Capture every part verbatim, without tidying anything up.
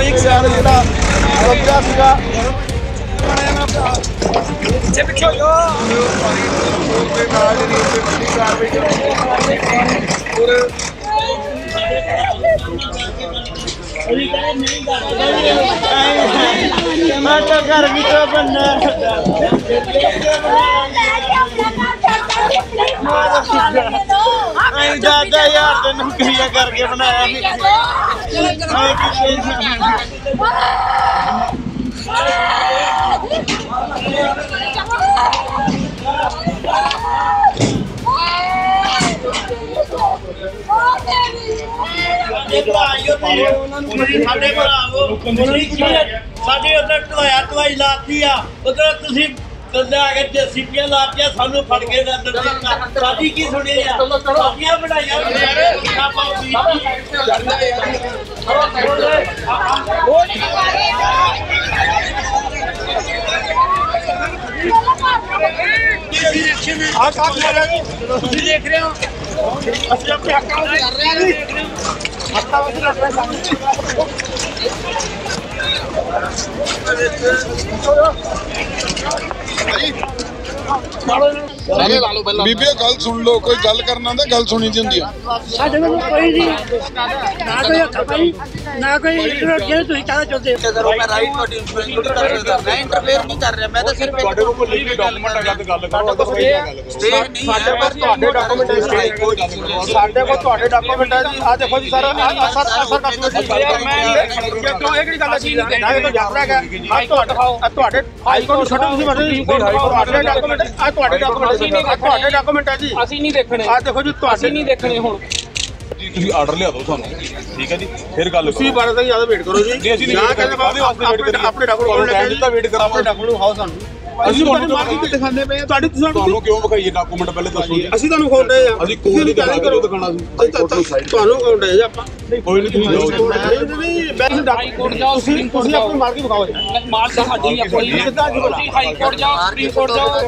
ਇੱਕ ਸਾਲ ਜਿਹੜਾ ਰੁਕਿਆ ਸੀਗਾ ਪਿੱਛੇ ਪਿੱਛੇ ਹੋ ਨਾਲ ਜਿਹੜੀ ਉੱਤੇ ਕਾਰਵਾਈ मैं तो घर भी तो बनना दादा यार तो नौकरियां करके बनाया ਸਾਡੇ ਉਧਰ ਢਵਾਇਆ ਢਵਾਈ ਲਾਤੀ ਆ ਉਧਰ ਤੁਸੀਂ ਬੰਦੇ ਆ ਕੇ ਦੇਸੀਪੀਆਂ ਲਾਤੀਆਂ ਸਾਨੂੰ ਫੜ ਕੇ ਅੰਦਰ ਸਾਡੀ ਕੀ ਸੁਣੀ ਆ ਸਾਡੀਆਂ ਬਣਾਈਆਂ ਆ ਕੰਮ ਕਰ ਰਹੇ ਹੋ ਤੁਸੀਂ ਦੇਖ ਰਹੇ ਹੋ ਅਸੀਂ ਆਪਣੇ ਹੱਕਾਂ ਨੂੰ ਕਰ ਰਹੇ ਹਾਂ ਹੱਕਾਂ ਵਿੱਚ ਰੱਖ ਰਹੇ ਸਾਨੂੰ बीबी गल सुन लो कोई गल करना तो गल सुनी दी होंदी है ਸਾਡੇ ਕੋਲ ਕੋਈ ਨਹੀਂ ਨਾ ਕੋਈ ਹੱਥ ਪਾਈ ਨਾ ਕੋਈ ਜਿਹੜੇ ਤੁਸੀਂ ਕਹਿਣਾ ਚਾਹੁੰਦੇ ਹੋ ਮੈਂ ਰਾਈਟ ਤੁਹਾਡੀ ਇਨਫਲੂਐਂਸ ਕਰ ਰਿਹਾ ਮੈਂ ਇੰਟਰਫੇਅਰ ਨਹੀਂ ਕਰ ਰਿਹਾ ਮੈਂ ਤਾਂ ਸਿਰਫ ਤੁਹਾਡੇ ਕੋਲ ਲੀਗਲ ਡਾਕੂਮੈਂਟ ਹੈਗਾ ਤੇ ਗੱਲ ਕਰੋ ਸਟੇ ਨਹੀਂ ਸਾਡੇ ਕੋਲ ਤੁਹਾਡੇ ਡਾਕੂਮੈਂਟ ਹੈ ਸਾਡੇ ਕੋਲ ਤੁਹਾਡੇ ਡਾਕੂਮੈਂਟ ਹੈ ਜੀ ਆ ਦੇਖੋ ਜੀ ਸਰ ਅਸਰ ਅਸਰ ਡਾਕੂਮੈਂਟ ਮੈਂ ਕਿਉਂ ਇਹ ਕਿਹੜੀ ਗੱਲ ਹੈ ਜੀ ਨਾ ਇਹ ਤਾਂ ਜਾਪਦਾ ਹੈਗਾ ਆ ਤੁਹਾਡਾ ਆ ਤੁਹਾਡੇ ਹਾਈ ਕੋਰਟ ਨੂੰ ਛੱਡੋ ਤੁਸੀਂ ਮਤਲਬ ਤੁਹਾਡੇ ਡਾਕੂਮੈਂਟ ਆ ਤੁਹਾਡੇ ਡਾਕੂਮੈਂਟ ਤੁਹਾਡੇ ਡਾਕੂਮੈਂਟ ਹੈ ਜੀ ਅਸੀਂ ਨਹੀਂ ਦੇਖਣੇ ਆ ਦੇਖੋ ਜੀ ਤੁਹਾਡੇ ਨਹੀਂ ਦੇਖਣੇ ਹੁਣ ਜੀ ਤੁਸੀਂ ਆਰਡਰ ਲਿਆ ਦਿਓ ਸਾਨੂੰ ਠੀਕ ਹੈ ਜੀ ਫਿਰ ਗੱਲ ਤੁਸੀਂ ਬਾਰੇ ਤਾਂ ਜ਼ਿਆਦਾ ਵੇਟ ਕਰੋ ਜੀ ਨਹੀਂ ਅਸੀਂ ਨਹੀਂ ਕਹਿੰਦੇ ਕਾਹਦੇ ਵਾਸਤੇ ਵੇਟ ਕਰੀਏ ਆਪਣੇ ਡਾਕੂਮੈਂਟ ਲੈ ਕੇ ਤਾਂ ਵੇਟ ਕਰਾਂਗੇ ਡਾਕੂਮੈਂਟ ਖਾਓ ਸਾਨੂੰ ਅਸੀਂ ਤੁਹਾਨੂੰ ਮਾਰਕੀਟ ਦਿਖਾਉਂਦੇ ਪਏ ਤੁਹਾਡੀ ਤੁਹਾਨੂੰ ਕਿਉਂ ਵਿਖਾਈਏ ਡਾਕੂਮੈਂਟ ਪਹਿਲੇ ਦੱਸੋ ਜੀ ਅਸੀਂ ਤੁਹਾਨੂੰ ਖੋਲ ਰਹੇ ਆ ਅਸੀਂ ਕੋਈ ਨਹੀਂ ਕਰੋ ਦਿਖਾਣਾ ਸੀ ਤੁਹਾਨੂੰ ਖੋਲ ਰਹੇ ਆ ਆਪਾਂ ਕੋਈ ਨਹੀਂ ਤੁਸੀਂ ਜਾਓ ਨਹੀਂ ਮੈਂ ਹਾਈ ਕੋਰਟ ਜਾਓ ਤੁਸੀਂ ਤੁਸੀਂ ਆਪਣੀ ਮਾਰਕੀਟ ਵਿਖਾਓ ਜੀ ਮਾਲ ਤਾਂ ਸਾਡੀ ਆਪਣੀ ਤੁਸੀਂ ਹਾਈ ਕੋਰਟ ਜਾਓ ਸੁਪਰੀਮ ਕੋਰਟ ਜਾਓ ਤੇ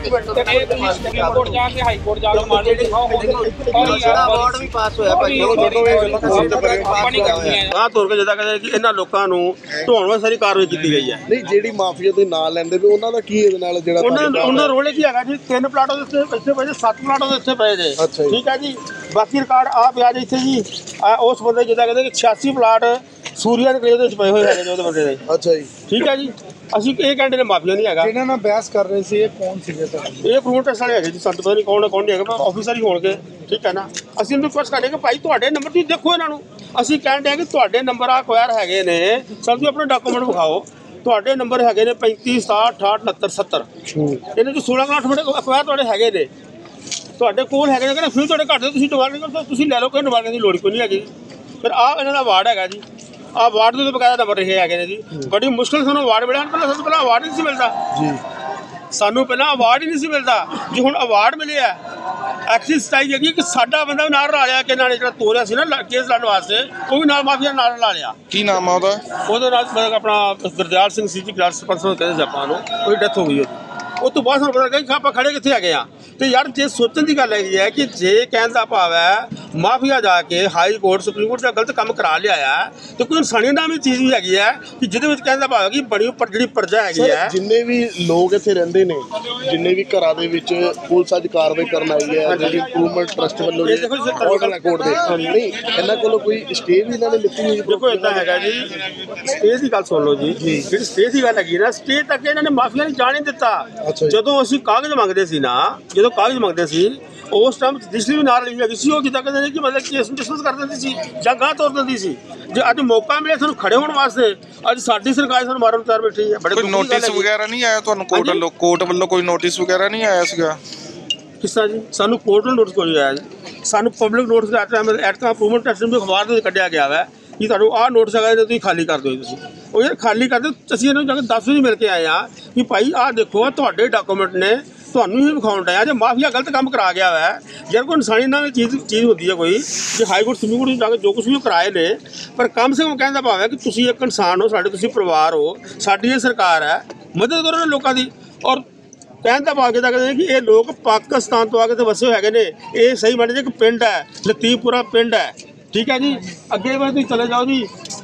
ਇਹ ਤੁਸੀਂ ਸੁਪਰੀਮ ਕੋਰਟ ਜਾ ਕੇ ਹਾਈ ਕੋਰਟ ਜਾ ਕੇ ਮਾਲ ਦਿਖਾਓ ਜਿਹੜਾ ਅਵਾਰਡ ਵੀ ਪਾਸ ਹੋਇਆ ਭਾਈ ਚਲੋ ਛੱਡੋ ਇਹ ਆਪਾਂ ਨਹੀਂ ਕਰਨੀਆਂ ਆ ਤੁਰ ਕੇ ਜਿੱਦਾਂ ਕਹਿੰਦੇ ਕਿ ਇਹਨਾਂ ਲੋਕਾਂ ਨੂੰ ਢੋਣ ਵਾਲੀ ਸਾਰੀ ਕਾਰਵਾਈ ਕੀਤੀ ਗਈ ਹੈ ਨਹੀਂ ਜਿਹੜੀ ਮਾਫੀਆ ਤੁਸੀਂ ਨਾਂ ਲੈਂਦੇ ਵੀ ਉਹਨਾਂ ਦਾ ਕੀ ਇਹਦੇ ਨਾਲ ਜਿਹੜਾ ਉਹਨਾਂ ਉਹਨਾਂ ਰੋਲੇ ਕੀ ਹੈਗਾ ਜੀ ਤਿੰਨ ਪਲਾਟ ਉਹਦੇ ਇੱਥੇ ਪਏ ਸੱਤ ਪਲਾਟ ਉਹਦੇ ਇੱਥੇ ਪਏ ਜੇ ਠੀਕ ਹੈ ਜੀ ਬਾਕੀ ਰਿਕਾਰਡ ਆ ਪਿਆ ਜੀ ਇੱਥੇ ਜੀ ਉਸ ਬੰਦੇ ਜਿੱਦਾਂ ਕਹਿੰਦੇ ਕਿ ਛਿਆਸੀ ਪਲਾਟ ਸੂਰੀਆ ਦੇ ਕਲੇਰ ਦੇ ਵਿੱਚ ਪਏ ਹੋਏ ਹੈਗੇ ਉਹਦੇ ਬੰਦੇ ਦੇ ਅੱਛਾ ਜੀ ਠੀਕ ਹੈ ਜੀ ਅਸੀਂ ਇਹ ਕਹਿੰਦੇ ਨੇ ਮਾਫੀਆ ਨਹੀਂ ਹੈਗਾ ਇਹਨਾਂ ਨਾਲ ਬਹਿਸ ਕਰ ਰਹੇ ਸੀ ਇਹ ਕੌਣ ਸੀਗੇ ਸਰ ਇਹ ਪ੍ਰੋਟੈਸਟ ਵਾਲੇ ਹੈਗੇ ਜੀ ਸਾਨੂੰ ਪਤਾ ਨਹੀਂ ਕੌਣ ਕੌਣ ਨਹੀਂ ਹੈਗਾ ਆਫੀਸਰ ਹੀ ਹੋਣਗੇ ਠੀਕ ਹੈ ਨਾ ਅਸੀਂ ਇਹਨੂੰ ਰਿਕੁਐਸਟ ਕਰਦੇ ਕਿ ਭਾਈ ਤੁਹਾਡੇ ਨੰਬਰ ਤੁਸੀਂ ਦੇਖੋ ਇਹਨਾਂ ਨੂੰ ਅਸੀਂ ਕਹਿੰਦੇ ਹਾਂ ਕਿ ਤੁਹਾਡੇ ਨੰਬਰ ਆ ਅਕਵਾਇਰ ਹੈਗੇ ਨੇ ਸਾਨੂੰ ਆਪਣੇ ਡਾਕੂਮੈਂਟ ਵਿਖਾਓ ਤੁਹਾਡੇ ਨੰਬਰ ਹੈਗੇ ਨੇ ਪੈਂਤੀ ਸਤਾਹਠ ਅਠਾਹਠ ਉਣਹੱਤਰ ਸੱਤਰ ਇਹਦੇ ਚ ਸੋਲਾਂ ਅੱਠ ਮਿੰਟ ਅਕਵਾਇਰ ਤੁਹਾਡੇ ਹੈਗੇ ਨੇ ਤੁਹਾਡੇ ਕੋਲ ਹੈਗੇ ਨੇ ਫਿਰ ਤੁਹਾਡੇ ਘੱਟ ਤੁਸੀਂ ਡਿਮਾਂਡ ਨਹੀਂ ਕਰਦੇ ਤੁਸੀਂ ਲੈ ਲਓ ਕੋਈ ਡਿਮਾਂਡ ਦੀ ਲੋੜ ਕੋਈ ਨਹੀਂ ਹੈਗੀ ਫਿਰ ਆਹ ਇਹਨਾਂ ਦਾ ਵਾਰਡ ਹੈਗਾ ਜੀ ਆਹ ਵਾਰਡ ਦੇ ਬਕਾਇਦਾ ਨੰਬਰ ਰਹੇ ਹੈਗੇ ਨੇ ਜੀ ਬੜੀ ਮੁਸ਼ਕਿਲ ਸਾਨੂੰ ਵਾਰਡ ਮਿਲਿਆ ਪਹਿਲਾਂ ਸਾਨੂੰ ਪਹਿਲਾਂ ਅਵਾਰਡ ਨਹੀਂ ਸੀ ਮਿਲਦਾ ਜੀ ਸਾਨੂੰ ਪਹਿਲਾਂ ਅਵਾਰਡ ਹੀ ਨਹੀਂ ਸੀ ਮਿਲਦਾ ਜੀ ਹੁਣ ਅਵਾਰਡ ਮਿਲਿਆ ਐਕਸਿਸ ਸਟਾਈਲ ਹੈਗੀ ਕਿ ਸਾਡਾ ਬੰਦਾ ਨਾਲ ਰਲਾ ਲਿਆ ਕਿ ਨਾਲ ਜਿਹੜਾ ਤੋਰਿਆ ਸੀ ਨਾ ਕੇਸ ਲੜਨ ਵਾਸਤੇ ਉਹ ਵੀ ਨਾਲ ਮਾਫੀਆ ਨਾਲ ਰਲਾ ਲਿਆ ਕੀ ਨਾਮ ਆ ਉਹਦਾ ਉਹਦੇ ਨਾਲ ਮਤਲਬ ਆਪਣਾ ਗੁਰਦਿਆਲ ਸਿੰਘ ਸੀ ਜੀ ਕਲਾਸ ਪਰਸਨ ਕਹਿੰਦੇ ਸੀ ਆਪਾਂ ਨੂੰ ਉਹਦੀ ਡੈਥ ਹੋ ਗਈ ਉਹਦੀ ਉਹ ਤੋਂ ਬਾਅਦ ਸਾਨੂੰ ਪਤਾ ਲੱਗਾ ਕਿ ਆਪਾਂ ਖੜੇ ਕਿੱਥੇ ਹੈਗੇ ਆ ਤੇ ਯਾਰ ਜੇ ਸੋਚਣ ਦੀ ਗੱਲ ਹੈਗੀ ਹੈ ਕਿ ਜੇ ਕਹਿਣ ਦਾ ਭਾਵ ਹੈ ਮਾਫੀਆ ਜਾ ਕੇ ਹਾਈ ਕੋਰਟ ਸੁਪਰੀਮ ਕੋਰਟ ਦਾ ਗਲਤ ਕੰਮ ਕਰਾ ਲਿਆ ਆ ਤੇ ਕੋਈ ਇਨਸਾਨੀਅਤ ਨਾਮੀ ਚੀਜ਼ ਵੀ ਹੈਗੀ ਹੈ ਕਿ ਜਿਹਦੇ ਵਿੱਚ ਕਹਿਣ ਦਾ ਭਾਵ ਹੈ ਕਿ ਬੜੀ ਉੱਪਰ ਜਿਹੜੀ ਪ੍ਰਜਾ ਹੈਗੀ ਹੈ ਜਿੰਨੇ ਵੀ ਲੋਕ ਇੱਥੇ ਰਹਿੰਦੇ ਨੇ ਜਿੰਨੇ ਵੀ ਘਰਾਂ ਦੇ ਵਿੱਚ ਪੁਲਿਸ ਅੱਜ ਕਾਰਵਾਈ ਕਰਨ ਆਈ ਹੈ ਜਿਹੜੀ ਇੰਪਰੂਵਮੈਂਟ ਟਰਸਟ ਵੱਲੋਂ ਆਰਡਰ ਕੋਰਟ ਦੇ ਨਹੀਂ ਇਹਨਾਂ ਕੋਲੋਂ ਕੋਈ ਸਟੇ ਵੀ ਇਹਨਾਂ ਨੇ ਲਿੱਤੀ ਹੋਈ ਦੇਖੋ ਇਦਾਂ ਹੈਗਾ ਜੀ ਸਟੇ ਦੀ ਗੱਲ ਸੁਣ ਲਓ ਜੀ ਜਿਹੜੀ ਸਟੇ ਦੀ ਗੱਲ ਹੈਗੀ ਨਾ ਸਟੇ ਤੱਕ ਇਹਨਾਂ ਨੇ ਮਾਫੀਆ ਨੇ ਜਾਣ ਨਹੀਂ ਦਿੱਤਾ ਜਦੋਂ ਅਸੀਂ ਕਾਗਜ਼ ਮੰਗਦੇ ਸੀ ਨਾ ਜਦੋਂ ਕਾਗਜ਼ ਮੰਗਦੇ ਸੀ ਉਸ ਟਾਈਮ ਜੁਡੀਸ਼ਰੀ ਵੀ ਨਾਲ ਰਹੀ ਹੈਗੀ ਸੀ ਉਹ ਜਿੱਦਾਂ ਕਹਿੰਦੇ ਨੇ ਕਿ ਮਤਲਬ ਕੇਸ ਨੂੰ ਡਿਸਮਿਸ ਕਰ ਦਿੰਦੀ ਸੀ ਜਾਂ ਗਾਂਹ ਤੋਰ ਦਿੰਦੀ ਸੀ ਜੇ ਅੱਜ ਮੌਕਾ ਮਿਲਿਆ ਸਾਨੂੰ ਖੜੇ ਹੋਣ ਵਾਸਤੇ ਅੱਜ ਸਾਡੀ ਸਰਕਾਰ ਸਾਨੂੰ ਮਾਰਨ ਤਿਆਰ ਬੈਠੀ ਹੈ ਬੜੇ ਕੋਈ ਨੋਟਿਸ ਵਗੈਰਾ ਨਹੀਂ ਆਇਆ ਤੁਹਾਨੂੰ ਕੋਰਟ ਵੱਲੋਂ ਕੋਰਟ ਵੱਲੋਂ ਕੋਈ ਨੋਟਿਸ ਵਗੈਰਾ ਨਹੀਂ ਆਇਆ ਸੀਗਾ ਕਿਸ ਤਰ੍ਹਾਂ ਜੀ ਸਾਨੂੰ ਕੋਰਟ ਵੱਲੋਂ ਨੋਟਿਸ ਕੋਈ ਆਇਆ ਜੀ ਸਾਨੂੰ public notice at at improvement trust ਵੀ ਅਖਬਾਰ ਦੇ ਕੱਢਿਆ ਗਿਆ ਵਾ ਕਿ ਤੁਹਾਨੂੰ ਆਹ ਨੋਟਿਸ ਹੈਗਾ ਤੁਸੀਂ ਖਾਲੀ ਕਰ ਦਿਓ ਤੁਸੀਂ ਉਹ ਯਾਰ ਖਾਲੀ ਕਰ ਦਿਓ ਅਸੀਂ ਇਹਨਾਂ ਨੂੰ ਜਾ ਕੇ ਦਸ ਵਜੇ ਮਿਲ ਕੇ ਆਏ ਹਾਂ ਕਿ ਭਾਈ ਆਹ ਦੇਖੋ ਤੁਹਾਡੇ ਡਾਕੂਮੈਂਟ ਨੇ ਤੁਹਾਨੂੰ ਹੀ ਵਿਖਾਉਣ ਡਿਆ ਜੇ ਮਾਫੀਆ ਗਲਤ ਕੰਮ ਕਰਾ ਗਿਆ ਵਾ ਯਾਰ ਕੋਈ ਇਨਸਾਨੀ ਨਾਲ ਚੀਜ਼ ਚੀਜ਼ ਹੁੰਦੀ ਹੈ ਕੋਈ ਜੇ ਹਾਈ ਕੋਰਟ ਸੁਪਰੀਮ ਕੋਰਟ ਜਾ ਕੇ ਜੋ ਕੁਛ ਵੀ ਕਰਾਏ ਨੇ ਪਰ ਕਮ ਸੇ ਕਮ ਕਹਿਣ ਦਾ ਭਾਵ ਹੈ ਕਿ ਤੁਸੀਂ ਇੱਕ ਇਨਸਾਨ ਹੋ ਸਾਡੇ ਤੁਸੀਂ ਪਰਿਵਾਰ ਹੋ ਸਾਡੀ ਇਹ ਸਰਕਾਰ ਹੈ ਮਦਦ ਕਰੋ ਲੋਕਾਂ ਦੀ ਔਰ ਕਹਿਣ ਦਾ ਭਾਵ ਕਿਹਦਾ ਕਹਿੰਦੇ ਕਿ ਇਹ ਲੋਕ ਪਾਕਿਸਤਾਨ ਤੋਂ ਆ ਕੇ ਤੇ ਵਸੇ ਹੋਏ ਹੈਗੇ ਨੇ ਇਹ ਸਹੀ ਮੰਨ ਜੇ ਇੱਕ ਪਿੰਡ ਹੈ ਲਤੀਫਪੁਰਾ ਪਿੰਡ ਹੈ ਠੀਕ ਹੈ ਜੀ ਅੱਗੇ ਤੁਸੀਂ ਚਲੇ ਜਾਓ ਜੀ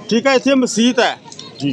ਠੀਕ ਹੈ, ਇੱਥੇ ਮਸਜਿਦ ਹੈ ਜੀ।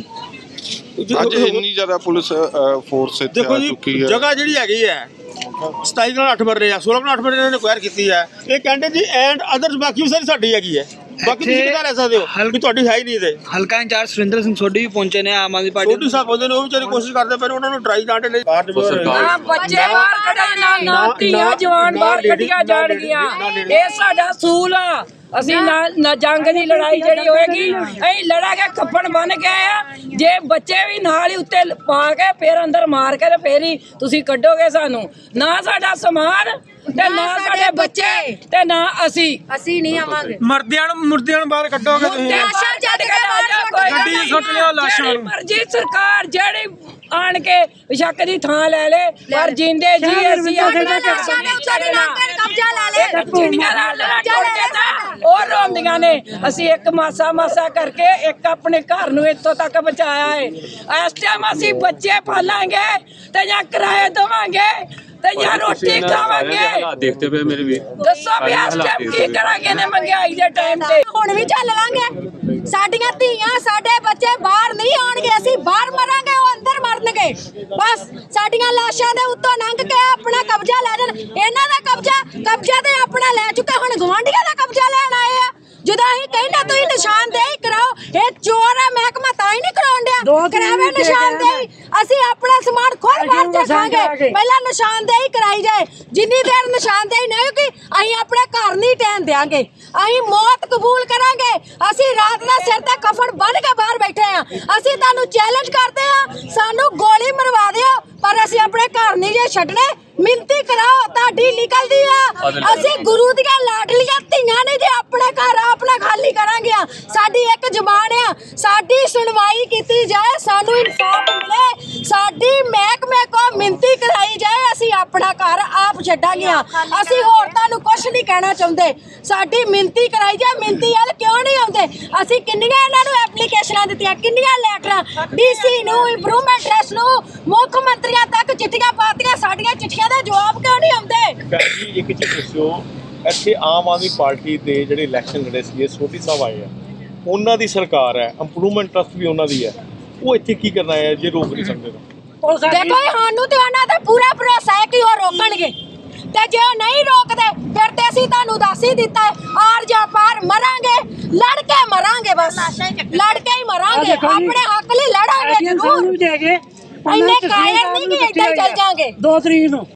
ਅੱਜ ਇੰਨੀ ਜ਼ਿਆਦਾ ਪੁਲਿਸ ਫੋਰਸ ਇੱਥੇ ਦੇਖੋ ਆ ਜੀ, ਚੁੱਕੀ ਹੈ। ਜਗ੍ਹਾ ਜਿਹੜੀ ਹੈਗੀ ਹੈ ਸਤਾਈ ਨਾਲ ਅੱਠ ਮਰਲੇ ਆ, ਸੋਲਾਂ ਨਾਲ ਅੱਠ ਮਰਲੇ ਨੇ ਕੁਐਰ ਕੀਤੀ ਹੈ। ਇਹ ਕਹਿੰਦੇ ਜੀ ਐਂਡ ਅਦਰਸ ਬਾਕੀ ਵੀ ਸਾਰੀ ਸਾਡੀ ਹੈਗੀ ਹੈ। ਬਾਕੀ ਤੁਸੀਂ ਕਿੱਦਾਂ ਲੈ ਸਕਦੇ ਹੋ ਕਿ ਤੁਹਾਡੀ ਹੈ ਹੀ ਨਹੀਂ ਤੇ। ਹਲਕਾ ਇੰਚਾਰਜ ਸੁਰਿੰਦਰ ਸਿੰਘ ਸੋਢੀ ਵੀ ਪਹੁੰਚੇ ਨੇ ਆਮ ਆਦਮੀ ਪਾਰਟੀ ਛੋਟੀ ਸਾਹਿਬ ਹੁੰਦੇ ਨੇ, ਉਹ ਵਿਚਾਰੇ ਕੋਸ਼ਿਸ਼ ਕਰਦੇ ਪਏ ਨੇ, ਉਹਨਾਂ ਨੂੰ ਟਰਾਈ ਜਾਂਦੇ ਨੇ। ਨਾ ਬੱਚੇ ਬਾਹਰ ਕੱਢਣ ਨਾ ਨਾ ਧੀਆਂ ਜਵਾਨ ਬਾਹਰ ਕੱਢੀਆਂ ਜਾਣਗੀਆਂ। ਇਹ ਸਾਡਾ ਅਸੂਲ ਆ। ਅਸੀਂ ਨਾ ਨਾ ਜੰਗ ਦੀ ਲੜਾਈ ਜਿਹੜੀ ਹੋਏਗੀ ਅਸੀਂ ਲੜਾਂਗੇ, ਕੱਫਣ ਬਣ ਕੇ ਆ। ਜੇ ਬੱਚੇ ਵੀ ਨਾਲ ਹੀ ਉੱਤੇ ਪਾ ਕੇ ਫਿਰ ਅੰਦਰ ਮਾਰ ਕੇ ਤੇ ਫੇਰ ਹੀ ਤੁਸੀਂ ਕੱਢੋਗੇ ਸਾਨੂੰ। ਨਾ ਸਾਡਾ ਸਮਾਨ ਤੇ ਨਾ ਸਾਡੇ ਬੱਚੇ ਤੇ ਨਾ ਅਸੀਂ ਅਸੀਂ ਨਹੀਂ ਆਵਾਂਗੇ। ਮਰਦਿਆਂ ਨੂੰ ਮੁਰਦਿਆਂ ਨੂੰ ਬਾਹਰ ਕੱਢੋਗੇ ਤੁਸੀਂ। ਲਾਸ਼ਾਂ ਜੱਟ ਕੇ ਬਾਹਰ ਗੱਡੀ ਸੁੱਟ ਲਿਓ ਲਾਸ਼ਾਂ ਨੂੰ। ਮਰਜੀ ਸਰਕਾਰ ਜਿਹੜੀ ਆਣ ਕੇ ਵਿਸ਼ੱਕ ਦੀ ਥਾਂ ਲੈ ਲੇ, ਪਰ ਜਿੰਦੇ ਜੀ ਅਸੀਂ ਸਾਡੇ ਉੱਤੇ ਕਬਜ਼ਾ ਲੈ ਲੈ। ਚਿੜੀਆਂ ਨਾਲ ਲੜਾ ਟੁੱਟ ਕੇ ਤਾਂ ਉਹ ਰੋਂਦੀਆਂ ਨੇ। ਅਸੀਂ ਇੱਕ ਮਾਸਾ ਮਾਸਾ ਕਰਕੇ ਇੱਕ ਆਪਣੇ ਘਰ ਨੂੰ ਇੱਥੋਂ ਤੱਕ ਬਚਾਇਆ ਹੈ। ਇਸ ਟਾਈਮ ਅਸੀਂ ਬੱਚੇ ਪਾਲਾਂਗੇ ਤੇ ਜਾਂ ਕਿਰਾਏ ਦੇਵਾਂਗੇ ਤੇ ਜਾਂ ਰੋਟੀ ਖਾਵਾਂਗੇ। ਦੇਖਦੇ ਪਏ ਮੇਰੇ ਵੀਰ, ਦੱਸੋ ਵੀ ਇਸ ਟਾਈਮ ਕੀ ਕਰਾਂਗੇ ਨੇ ਮਹਿੰਗਾਈ ਦੇ ਟਾਈਮ ਤੇ। ਹੁਣ ਵੀ ਚੱਲ ਲਾਂਗੇ। ਸਾਡੀਆਂ ਧੀਆਂ ਸਾਡੇ ਬੱਚੇ ਬਾਹਰ ਨਹੀਂ ਆਉਣਗੇ। ਅਸੀਂ ਬਾਹਰ ਮਰਾਂਗੇ, ਉਹ ਅੰਦਰ ਮਰਨਗੇ। ਬਸ ਸਾਡੀਆਂ ਲਾਸ਼ਾਂ ਦੇ ਉੱਤੋਂ ਲੰਘ ਕੇ ਆਪਣਾ ਕਬਜ਼ਾ ਲੈ ਜਾਣ। ਇਹਨਾਂ ਦਾ ਕਬਜ਼ਾ ਕਬਜ਼ਾ ਤੇ ਆਪਣਾ ਲੈ ਚੁੱਕੇ, ਹੁਣ ਗਵਾਂਢੀਆਂ ਦਾ ਕਬਜ਼ਾ ਲੈਣ ਆਏ ਆ। ਜਦੋਂ ਅਸੀਂ ਕਹਿੰਦੇ ਤੁਸੀਂ ਨਿਸ਼ਾਨਦੇਹੀ ਕਰਾਓ, ਇਹ ਚੋਰ ਹੈ ਮਹਿਕਮਾ ਤਾਂ ਹੀ ਨਹੀਂ ਕਰਾਉਣ ਡਿਆ। ਕਰਾਵੇ ਨਿਸ਼ਾਨਦੇਹੀ, ਅਸੀਂ ਆਪਣਾ ਸਮਾਨ ਖੁਦ ਬਾਹਰ ਚੱਕਾਂਗੇ। ਪਹਿਲਾਂ ਨਿਸ਼ਾਨਦੇਹੀ ਕਰਾਈ ਜਾਏ। ਜਿੰਨੀ ਦੇਰ ਨਿਸ਼ਾਨਦੇਹੀ ਨਹੀਂ ਹੋਊਗੀ ਅਸੀਂ ਆਪਣੇ ਘਰ ਨਹੀਂ ਟਹਿਣ ਦਿਆਂਗੇ। ਅਸੀਂ ਮੌਤ ਕਬੂਲ ਕਰਾਂਗੇ। ਅਸੀਂ ਰਾਤ ਦਾ ਸਿਰ ਤੇ ਕਫਨ ਬੰਨ੍ਹ ਕੇ ਬਾਹਰ ਬੈਠੇ ਆ। ਅਸੀਂ ਤੁਹਾਨੂੰ ਚੈਲੰਜ ਕਰਦੇ ਆ, ਸਾਨੂੰ ਗੋਲੀ ਮਰਵਾ ਦਿਓ, ਪਰ ਅਸੀਂ ਆਪਣੇ ਘਰ ਨਹੀਂ ਜੇ ਛੱਡਣੇ। ਮਿੰਤੀ ਕਰਾਓ, ਤੁਹਾਡੀ ਨਿਕਲਦੀ ਆ। ਅਸੀਂ ਗੁਰੂ ਦੀਆਂ ਲਾਡਲੀਆਂ ਧੀਆਂ ਨੇ, ਜੇ ਆਪਣੇ ਘਰ ਆਪਣਾ ਖਾਲੀ ਕਰਾਂਗੇ। ਸਾਡੀ ਇੱਕ ਜ਼ੁਬਾਨ ਆ, ਸਾਡੀ ਸੁਣਵਾਈ ਕੀਤੀ ਜਾਏ, ਸਾਨੂੰ ਇਨਸਾਫ ਮਿਲੇ, ਸਾਡੀ ਮਹਿਕਮੇ ਕੋ ਮਿੰਤੀ ਕਰਾਈ ਜਾਏ। ਅਸੀਂ ਆਪਣਾ ਘਰ ਆਪ ਛੱਡਾਂਗੇ। ਅਸੀਂ ਹੋਰ ਤੁਹਾਨੂੰ ਕੁਝ ਨਹੀਂ ਕਹਿਣਾ ਚਾਹੁੰਦੇ। ਸਾਡੀ ਮਿੰਤੀ ਕਰਾਈ ਜਾਏ। ਮਿੰਤੀ ਵੱਲ ਕਿਉਂ ਨਹੀਂ ਆਉਂਦੇ? ਅਸੀਂ ਕਿੰਨੀਆਂ ਇਹਨਾਂ ਨੂੰ ਐਪਲੀਕੇਸ਼ਨਾਂ ਦਿੱਤੀਆਂ, ਕਿੰਨੀਆਂ ਲੈਟਰਾਂ ਡੀਸੀ ਨੂੰ, ਇੰਪਰੂਵਮੈਂਟ ਟਰਸਟ ਨੂੰ, ਮੁੱਖ ਮੰਤਰੀਆਂ ਤੱਕ ਚਿੱਠੀਆਂ ਪਾਤੀਆਂ। ਸਾਡੀਆਂ ਚਿੱਠੀਆਂ ਦਾ ਜਵਾਬ ਕਿਉਂ ਨਹੀਂ ਆਉਂਦੇ? ਭੈਣ ਜੀ ਇੱਕ ਚੀਜ਼ ਦੱਸਿਓ, ਇੱਥੇ ਆਮ ਆਦਮੀ ਪਾਰਟੀ ਦੇ ਜਿਹੜੇ ਇਲੈਕਸ਼ਨ ਲੜੇ ਸੀ ਸੋਢੀ ਸਾਹਿਬ ਆਏ ਆ, ਉਹਨਾਂ ਦੀ ਸਰਕਾਰ ਹੈ, ਇੰਪਰੂਵਮੈਂਟ ਟਰਸਟ ਵੀ ਉਹਨਾਂ ਦੀ ਹੈ। ਉਹ ਇੱਥੇ ਕੀ ਕਰਨਾ ਹੈ ਜੇ ਰੋਕ ਨਹੀਂ ਸਕਦੇ? ਦੇਖੋ ਸਾਨੂੰ ਤੇ ਉਹਨਾਂ ਦਾ ਪੂਰਾ ਭਰੋਸਾ ਹੈ ਕਿ ਉਹ ਰੋਕਣਗੇ, ਤੇ ਜੇ ਉਹ ਨਹੀਂ ਰੋਕਦੇ ਫਿਰ ਤੇ ਅਸੀਂ ਤੁਹਾਨੂੰ ਦੱਸ ਹੀ ਦਿੱਤਾ ਹੈ, ਆਰ ਜਾਂ ਪਾਰ ਮਰਾਂਗੇ, ਲੜ ਕੇ ਮਰਾਂਗੇ। ਬਸ ਲੜ ਕੇ ਹੀ ਮਰਾਂਗੇ, ਆਪਣੇ ਹੱਕ ਲਈ ਲੜਾਂਗੇ ਜ਼ਰੂਰ। ਇੰਨੇ ਕਾਇਰ ਨਹੀਂ ਕਿ ਇੱਦਾਂ ਹੀ ਚੱਲ ਜਾਾਂਗੇ। ਦੋ ਤਰੀਕ ਨੂੰ